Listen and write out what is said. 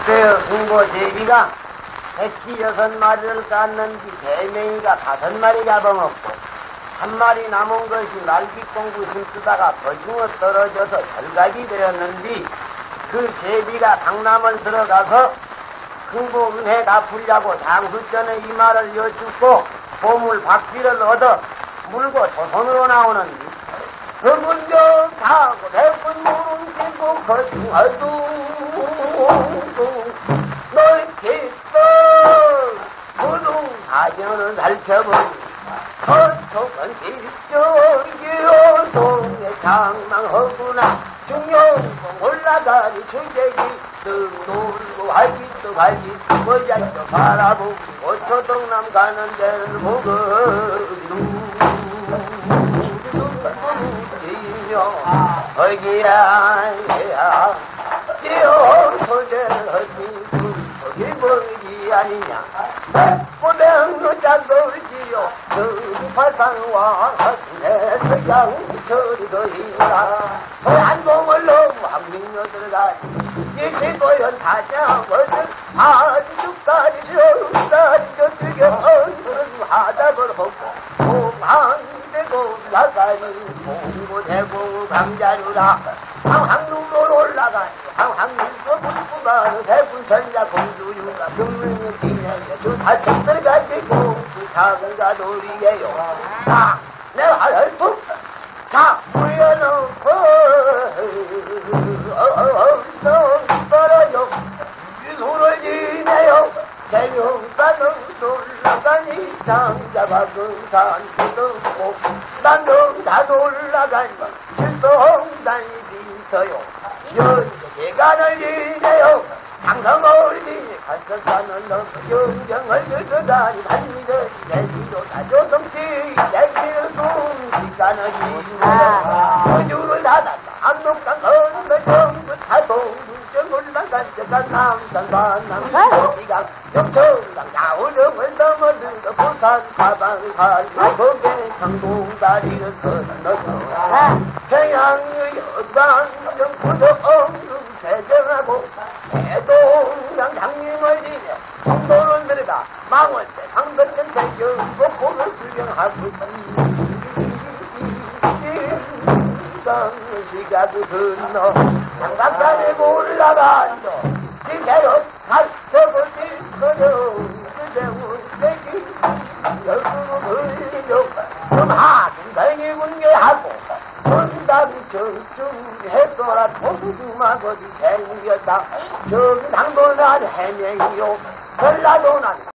그때의 흥보 제비가 새끼 6마리를 깠는지 대맹이가 5마리 잡아먹고 한 마리 남은 것이 날빛공구 심쓰다가 버중어 떨어져서 절각이 되었는데 그 제비가 강남을 들어가서 흥보 은혜 갚으려고 장수전에 이 말을 여쭙고 보물 박쥐를 얻어 물고 조선으로 나오는데 그분저 타고 대군 무릉치고 거중하도 널 기뻐 무릉 사전을 살펴보니 서쪽은 일정기어동에 장망하구나 중용봉 올라가니 주제기 등 놀고 할기도 갈기 머리도 바라보고 오초동남 가는 데를 보고 거기야 뛰어 소재를 하니 거기 뭐지 아니냐 보병로 작걸지요 등파상와 내 서양서리도 있나 안동을 너무 한민여 들어가니 이시보연 다녀거든 한죽다리 저다리 저뜨겨 하답을 하고 공항되고 나가니 공부대고 강자루라 항항루로 올라가니 항항루로 불구가는 대군선자 공주유가 경릉의 진행에 주사책들 가지고 작은가 놀이에요 내 활을 푹 자, 물려놓고 떨어져 유소를 지내요 대용산을 올라가니 장자박은 산도 남동산 올라가니 칠성산이 비서요 연계간을 지내요 장성을 지내 간선산을 넘어 영정을 들어가니 반미를 내기도 다조성치 내기를 숨시간을 지내요 우주를 닫았다 안동강 건너 정부 타동 정올라간 저간 남산 반남 이강 영천강 야우령을 넘어들어 부산 가방을 가지고 거기에 강동다리를 건너서 평양의 여관정부도 없는 세정하고 대동강 장님을 지내 청도를 들어가 망원대 강변전대 영국보를 구경하고 시가도 건너 장각산에 올라가서 지새로 살펴볼 때처녀 그대운 새끼 열심을 흘리려 좀 하등생이 문제하고 건담이 정중했더라 도둑마거리 생겼다 저기 당도난 해명이요 전라도난